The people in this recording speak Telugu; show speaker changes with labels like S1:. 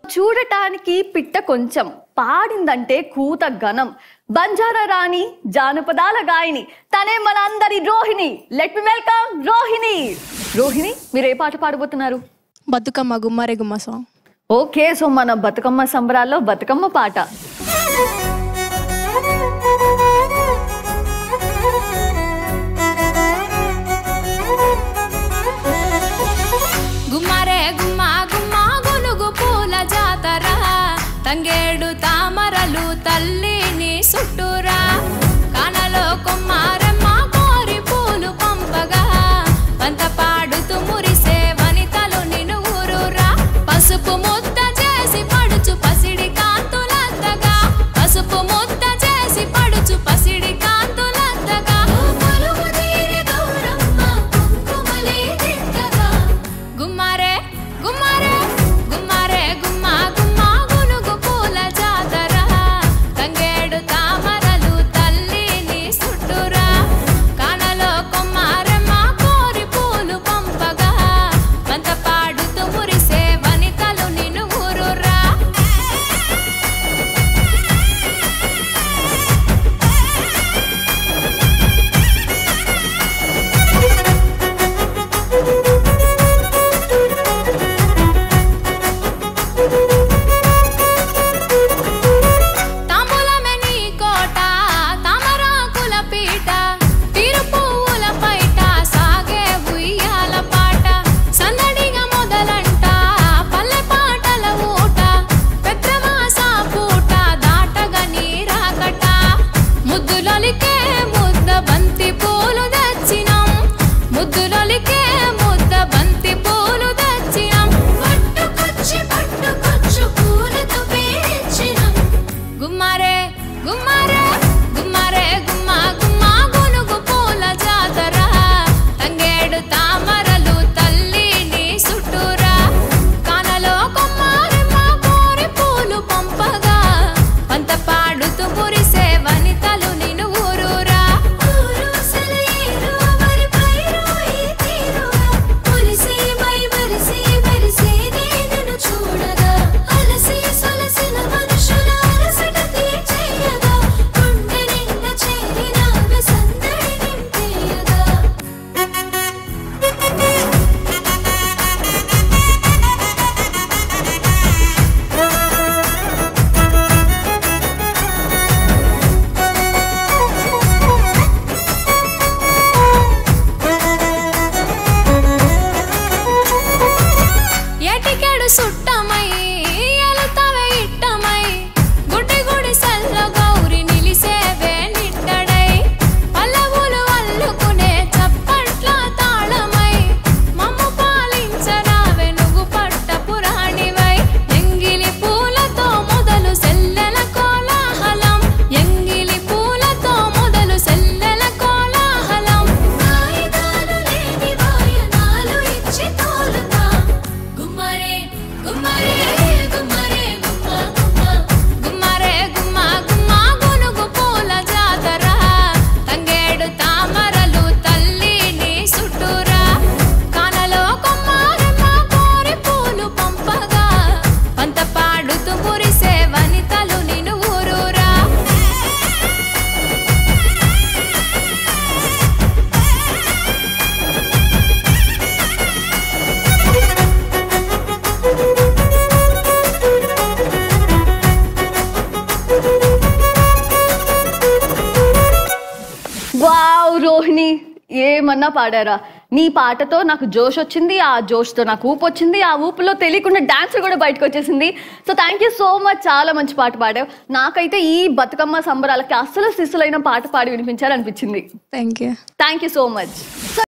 S1: చూడటానికి పిట్ట కొంచెం, పాడిందంటే కూత ఘనం. బంజారా రాణి, జానపదాల గాయని, తనే మన అందరి Rohini. Let me welcome Rohini. Rohini, మీరు ఏ పాట పాడబోతున్నారు?
S2: బతుకమ్మ గుమ్మరే గుమ్మ సాంగ్.
S1: ఓకే, సో మన బతుకమ్మ సంబరాల్లో బతుకమ్మ పాట.
S3: గుమ్మరే గుమ్మ గుమ్మ గునుగు పూల జాతర, తంగేడు తామరలు తల్లిని సుట్టురా, కానలో కొమ్మారమ్మ కోరి పూలు పంపగా, పంత పాడుతూ మురిసే వనితలు నిన్ను ఊరురా, పసుపు ముద్ద చేసి పడుచు పసిడి కాంతులంతగా, పసుపు ముద్ద చేసి పడుచు పసిడి కాంతులంతగా, పలువు తీరి గౌరమ్మ కుంకుమలే దిద్దగా, గుమ్మరే గుమ్మరే గుమ్మరే గుమ్మ గుమ్మ గునుగు పూల జాతర, తంగేడు తామరలు తల్లిని సుట్టురా, కానలో కొమ్మారమ్మ కోరి పూలు పంపగా, పంత పాడుతూ మురిసే వనితలు నిన్ను ఊరురా. తాంబూలమే నీ కోట, తామరాకుల పీట, తీరు పువ్వుల పైట, సాగే ఉయ్యాల పాట, సందడిగా మొదలంట పల్లె పాటల ఊట, పెద్రమాస పూట దాటగా నీరాకట, ముద్దులొలికే ముద్ద బంతి పూలు తెచ్చినాం, ముద్దులొలికే ముద్ద బంతి పూలు తెచ్చినాం, పట్టుకొచ్చు పూలతో పేర్చినాం, గుమ్మరే గుమ్మరే గుమ్మరే గుమ్మ గుమ్మ గునుగు పూల జాతర, తంగేడు తామరలు తల్లిని సుట్టురా, కానలో కొమ్మారమ్మ కోరి పూలు పంపగా, పంత పాడుతూ మురిసే వనితలు నిన్ను ఊరురా. చూడగా అలసి సొలసిన మనుషుల అలసట తీర్చేయగా, గుండె నిండా చేరిన సందడి నింపేయగా. ఏటికెడు సుట్టమై ఎలుతవే ఇట్టమై, గుడ్డి గుడి సల్లో గౌరి నిలిసేవే నిట్టడై, పల్లవులు అల్లుకునే చప్పట్ల తాళమై, మమ్ము పాలించరావే నువ్వు పట్ట పురాణివై, ఎంగిలి పూలతో మొదలు సెల్లెల కోలాహలం, ఎంగిలి పూలతో మొదలు సెల్లెల కోలాహలం, వాయిదాలు లేని వాయనాలు ఇచ్చి తోలుతా, గుమ్మరే గుమ్మరే గుమ్మరే గుమ్మ గుమ్మ గుమ్మరే గుమ్మ గుమ్మ గునుగు పూల జాతర, తంగేడు తామరలు తల్లిని సుట్టురా, కానలో కొమ్మారమ్మ కోరి పూలు పంపగా, పంత పాడుతూ మురిసే వనితలు నిన్ను ఊరురా.
S1: వావ్ రోహిణి, ఏమన్నా పాడారా? నీ పాటతో నాకు జోష్ వచ్చింది, ఆ జోష్తో నాకు ఊపు వచ్చింది, ఆ ఊపులో తెలియకుండా డాన్స్ కూడా బయటకు వచ్చేసింది. So thank you so much, చాలా మంచి పాట పాడావు. నాకైతే ఈ బతుకమ్మ సంబరాలకి అస్సలు సిస్సులైన పాట పాడి వినిపించాలనిపించింది.
S2: Thank you.
S1: Thank you so much.